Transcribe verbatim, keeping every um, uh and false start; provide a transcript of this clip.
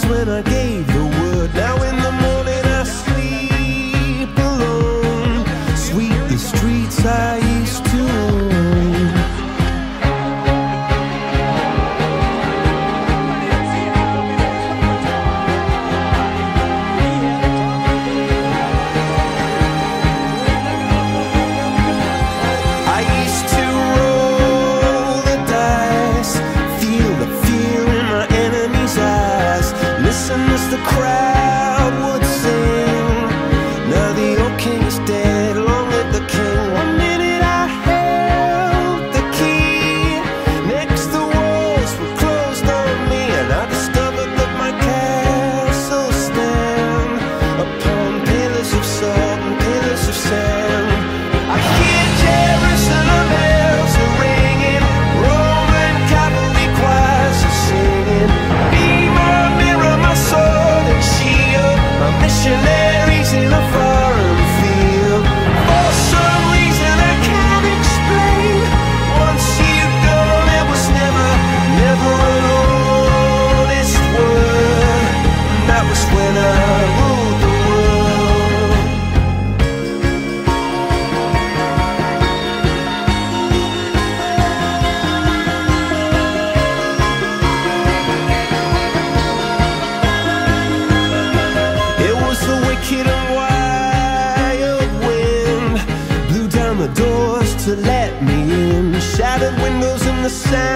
when I gave the word. Now in the morning I sleep alone. Sweep the streets I used to own. I used to roll the dice, feel the fear in my enemy's eyes, listen as the crowd would sing. Now the old king is dead, long live the king. One minute I held the key, next the walls were closed on me, and I discovered that my castle stand upon pillars of salt and pillars of sand. I hear Jerusalem bells are ringing, Roman cavalry choirs are singing. Be my mirror, my sword and shield, my missionaries in a foreign field. For some reason I can't explain, once you've gone it was never, never an honest word. And that was when I ruled the world. It was the wicked and wild wind, blew down the doors to let me in, shattered windows in the sand.